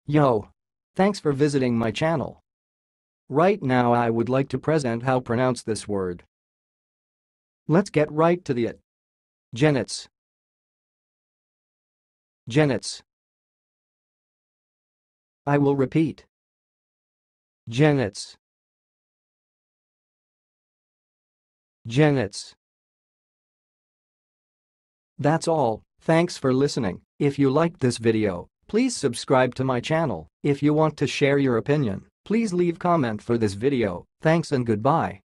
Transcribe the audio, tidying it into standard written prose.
Yo! Thanks for visiting my channel. Right now I would like to present how pronounce this word. Let's get right to it. GENET'S. GENET'S. I will repeat. GENET'S. GENET'S. That's all, thanks for listening. If you liked this video, please subscribe to my channel. If you want to share your opinion, please leave comment for this video. Thanks and goodbye.